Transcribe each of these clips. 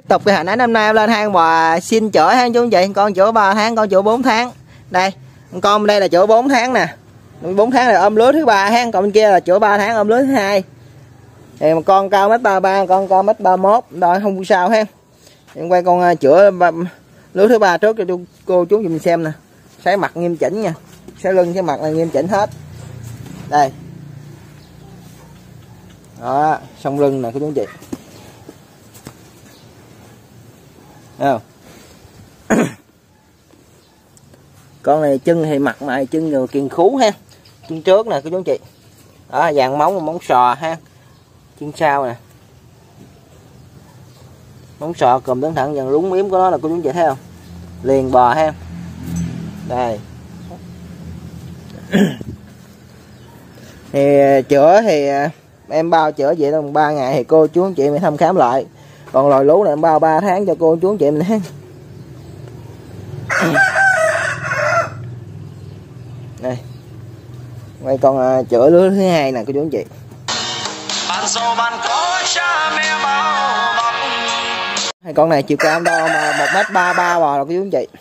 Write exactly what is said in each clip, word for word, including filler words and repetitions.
tục cái hình ảnh hôm nay em lên hai con bò xin chữa ha chú anh chị. Con chữa ba tháng, con chữa bốn tháng. Đây, con bên đây là chữa bốn tháng nè. bốn tháng là ôm lứa thứ ba ha, còn bên kia là chữa ba tháng ôm lứa thứ hai. Thì một con cao mét ba ba, con cao mét ba mốt, rồi không sao ha. Em quay con chữa lứa thứ ba trước cho cô chú mình xem nè. Sấy mặt nghiêm chỉnh nha. Sấy lưng cái mặt là nghiêm chỉnh hết. Đây. Đó, xong lưng nè cô chú anh chị. Thấy không? Con này chân thì mặt mày chân rồi kiền khú ha. Chân trước nè cô chú anh chị. Đó, dàn móng móng sò ha. Chân sau nè. Móng sọ cùm đến thẳng dần lúng miếm của nó là cô chú anh chị thấy không? Liền bò ha. Đây. Thì chữa thì em bao chữa vậy trong ba ngày thì cô chú anh chị mình thăm khám lại. Còn lòi lú này em bao ba tháng cho cô chú anh chị mình ha. Đây. Quay con uh, chữa lứa thứ hai nè cô chú anh chị. Hai con này chiều cao đo mà một mét ba ba bò rồi cô chú anh chị.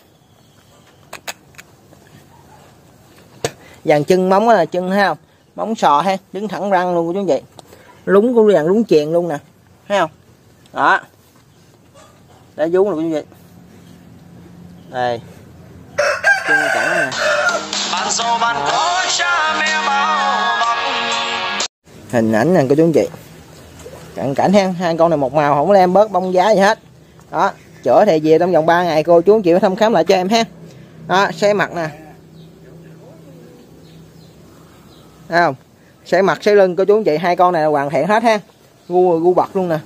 Dàn chân móng là chân thấy không? Móng sò ha, đứng thẳng răng luôn cô chú anh chị. Lúng cũng dàn lúng chèn luôn nè. Thấy không? Đó. Đá vú nè cô chú anh chị. Đây. Chân cẳng nè. Hình ảnh nè cô chú anh chị. Cận cảnh ha, hai con này một màu không có em bớt bông giá gì hết. Đó, chữa thì về trong vòng ba ngày cô chú anh chị phải thăm khám lại cho em ha. Đó, sấy mặt nè. Thấy không? Sấy mặt sấy lưng cô chú anh chị, hai con này là hoàn thiện hết ha. Gu gu bật luôn nè.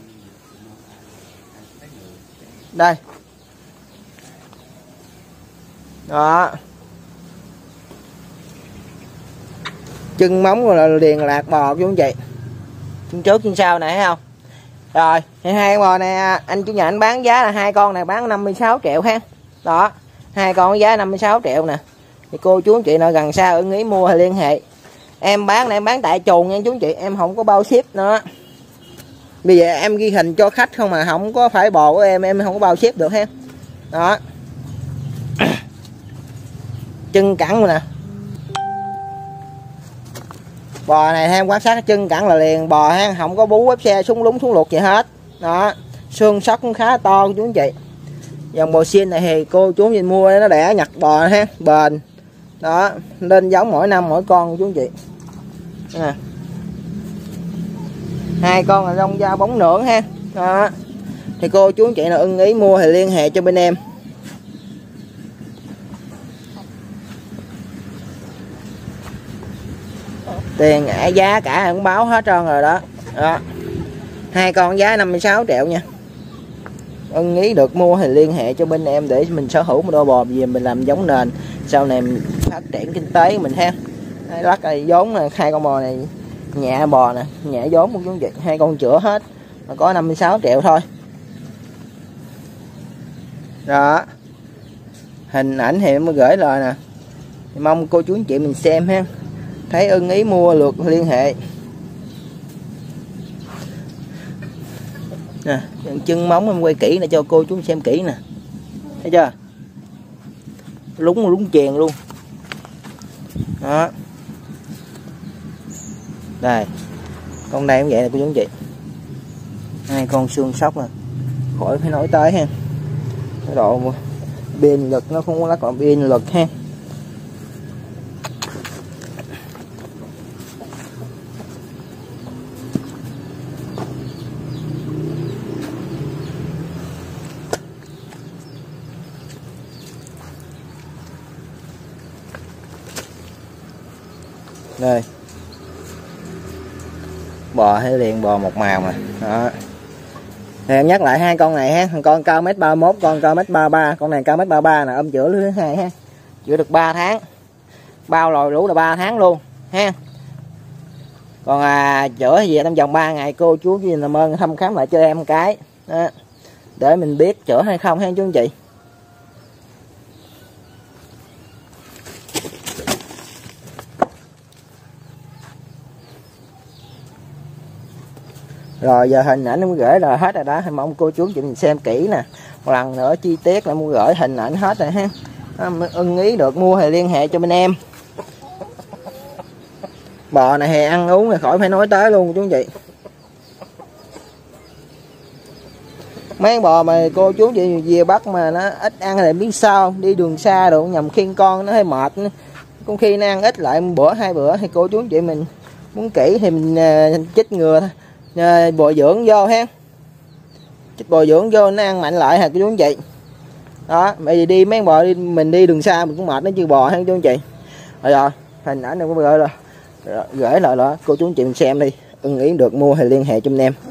Đây. Đó. Chân móng là liền lạc bò chú anh chị. Chân trước chân sau này thấy không? Rồi, hai con bò này anh chủ nhà anh bán giá là hai con này bán năm mươi sáu triệu ha. Đó, hai con giá năm mươi sáu triệu nè. Thì cô chú anh chị nào gần xa ưng ý mua thì liên hệ. Em bán này em bán tại chuồng nha chú anh chị, em không có bao ship nữa. Bây giờ em ghi hình cho khách không mà không có phải bò của em, em không có bao ship được ha. Đó. Chân cẳng rồi nè. Bò này em quan sát cái chân cẳng là liền bò ha, không có bú bếp xe súng lúng xuống luộc gì hết. Đó, xương sóc cũng khá to chú anh chị. Dòng bò xin này thì cô chú nhìn mua nó đẻ nhặt bò ha, bền. Đó, lên giống mỗi năm mỗi con chú anh chị. Nè. Hai con là lông da bóng nưởng ha. Đó. Thì cô chú anh chị nào ưng ý mua thì liên hệ cho bên em. Tiền ngã giá cả cũng báo hết trơn rồi đó. Đó. Hai con giá năm mươi sáu triệu nha. Ưng ý được mua thì liên hệ cho bên em để mình sở hữu một đôi bò gì mình làm giống nền. Sau này mình phát triển kinh tế của mình ha. Lắc này vốn là hai con bò này nhẹ bò nè, nhẹ vốn một chú chị, hai con chữa hết mà có năm mươi sáu triệu thôi. Đó. Hình ảnh thì em mới gửi lời nè. Thì mong cô chú anh chị mình xem ha. Thấy ưng ý mua lượt liên hệ. Nè, chân móng em quay kỹ để cho cô chú xem kỹ nè. Thấy chưa? Lúng lúng chèn luôn. Đó. Đây. Con này cũng vậy nè cô chú anh chị. Hai con xương sóc nè. Khỏi phải nói tới ha. Cái độ pin lực nó không có lắc còn pin lực ha. Đây. Bò hay liền bò một màu nè. Đó. Thì em nhắc lại hai con này ha, con cao mét ba mốt, con cao mét ba ba, con này cao mét ba ba nè, ôm chữa lứa thứ hai ha. Chữa được ba tháng. Bao lòi lũ là ba tháng luôn ha. Còn à, chữa gì trong vòng ba ngày cô chú gì làm ơn thăm khám lại cho em cái. Đó. Để mình biết chữa hay không ha chú anh chị. Rồi giờ hình ảnh em gửi rồi hết rồi đó, mong cô chú chị mình xem kỹ nè, một lần nữa chi tiết là muốn gửi hình ảnh hết rồi ha. Ưng ý được mua thì liên hệ cho bên em. Bò này thì ăn uống thì khỏi phải nói tới luôn chú anh chị. Mấy bò mà cô chú chị về Bắc mà nó ít ăn thì biết sao, đi đường xa rồi nhầm khiêng con nó hơi mệt, con khi nó ăn ít lại một bữa hai bữa thì cô chú chị mình muốn kỹ thì mình uh, chích ngừa uh, bồi dưỡng vô ha, chích bồi dưỡng vô nó ăn mạnh lại hả cô chú anh chị. Đó, bởi vì đi mấy bò đi mình đi đường xa mình cũng mệt nó chưa bò ha chú anh chị. Rồi, rồi hình ảnh này cũng gửi rồi, gửi lại đó cô chú anh chị mình xem đi, ưng ý được mua thì liên hệ cho anh em.